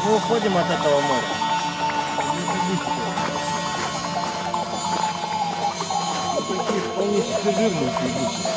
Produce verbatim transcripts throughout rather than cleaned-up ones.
Мы уходим от этого моря. Такие вполне жирные фигурки.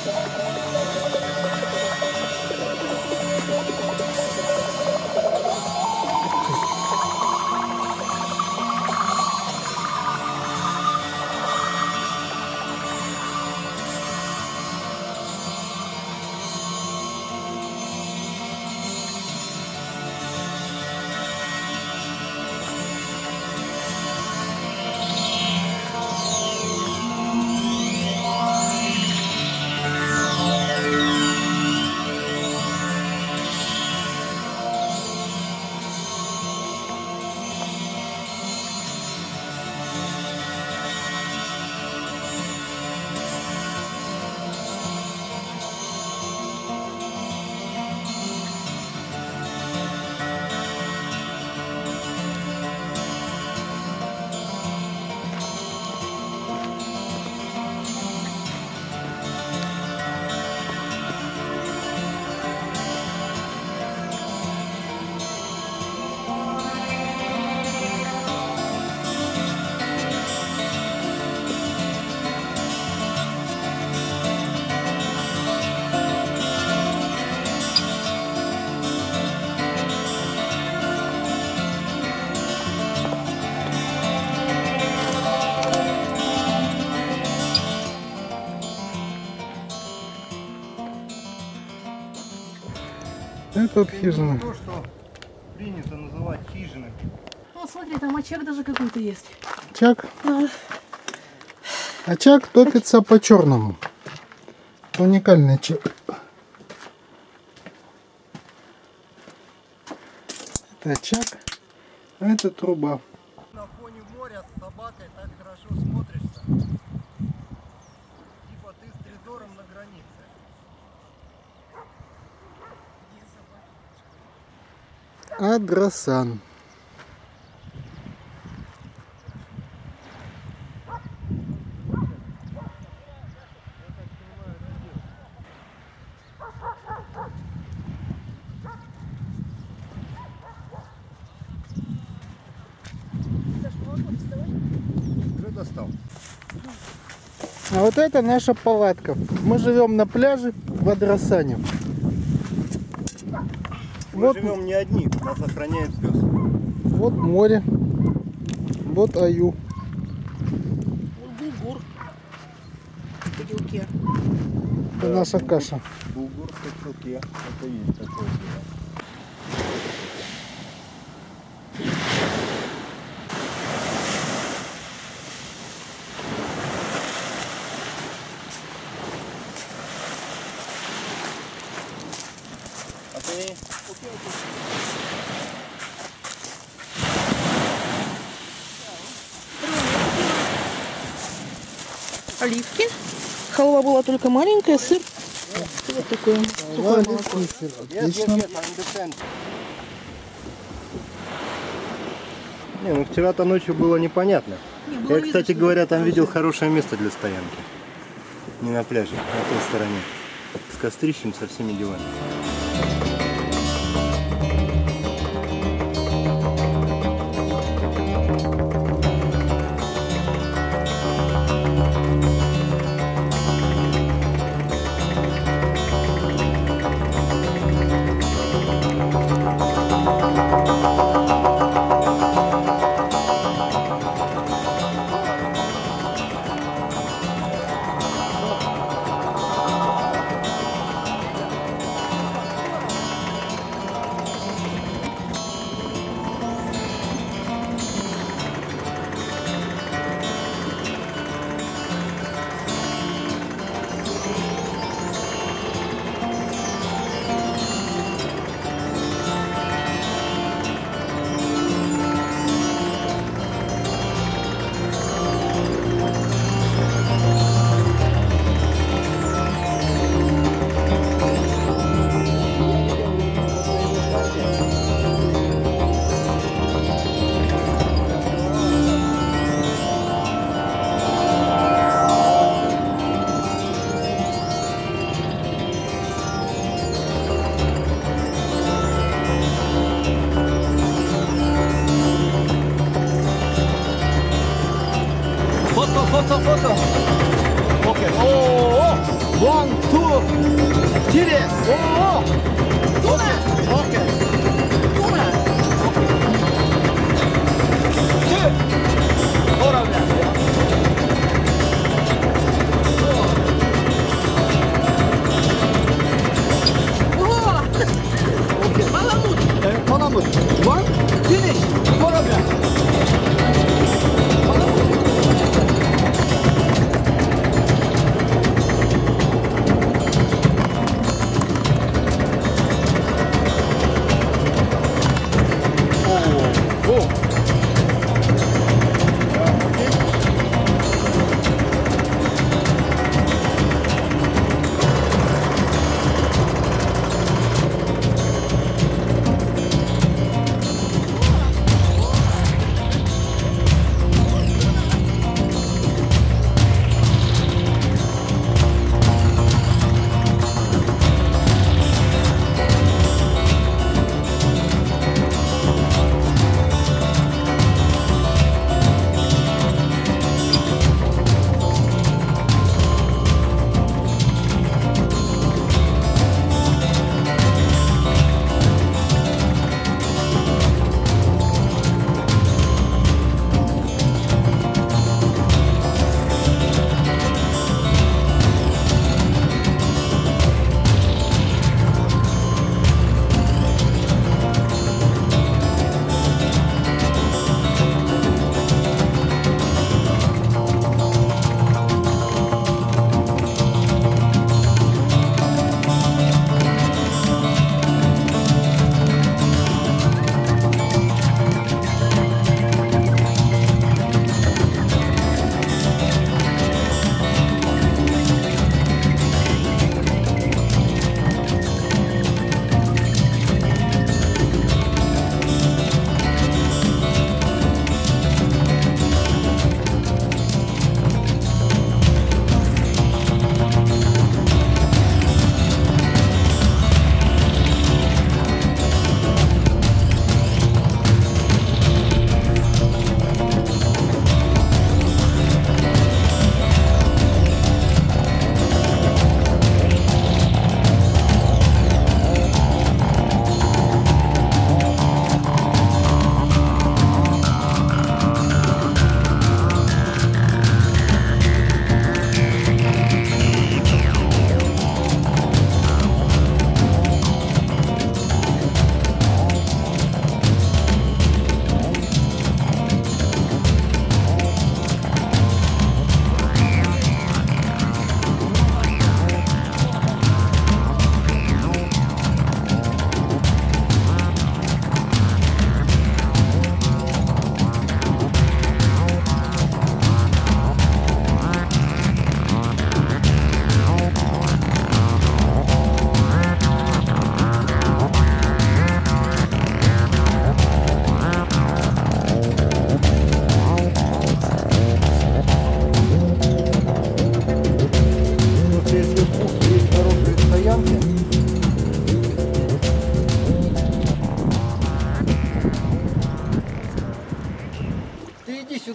Это вот хижина. То, что принято называть хижиной. Вот смотри, там очаг даже какой-то есть. Очаг? Да. Очаг топится по-черному. Уникальный очаг. Это очаг, а это труба. На фоне моря с собакой так хорошо смотришься. Типа ты с трезором на границе. Адрасан. Уже достал. А вот это наша палатка. Мы живем на пляже в Адрасане. Мы Вот, живем не одни, нас охраняет пес. вот море. Вот аю. Булгур. В котелке. Это наша каша. Булгур в котелке. Это есть такое дело. А ты? Оливки. Халва была только маленькая, сыр. Вот такое. Сухое молоко. Отлично. Не, ну вчера-то ночью было непонятно. Не, было Я, видно, кстати что говоря, это там хорошее. видел хорошее место для стоянки. Не на пляже, а на той стороне. С кострищем, со всеми делами.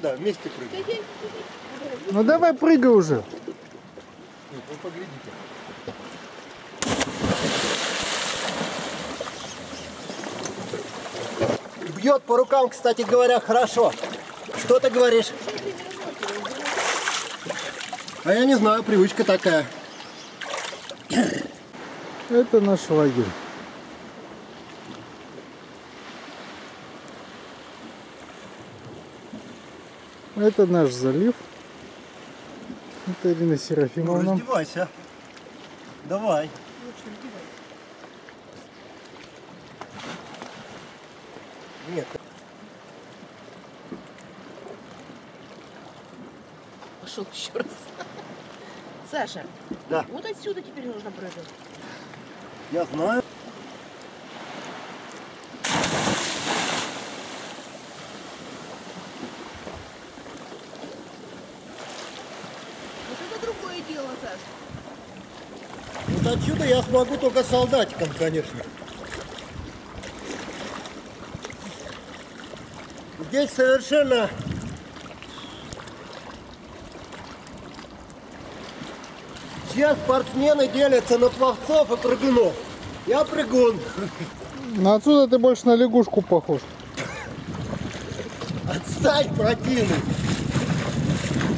сюда, вместе прыгаем. Ну давай прыгай уже. Нет, вы поглядите. Бьет по рукам, кстати говоря, хорошо. Что ты говоришь? А я не знаю, привычка такая. Это наш лагерь. Это наш залив. Это Ирина Ну, Серафимовна. раздевайся. Давай. Нет. Пошел еще раз. Саша, Да. вот отсюда теперь нужно прыгать. Я знаю. Вот это другое дело, Саша. Вот отсюда я смогу только солдатиком, конечно. Здесь совершенно все спортсмены делятся на пловцов и прыгунов. Я прыгун. Но отсюда ты больше на лягушку похож. Отстань, противный.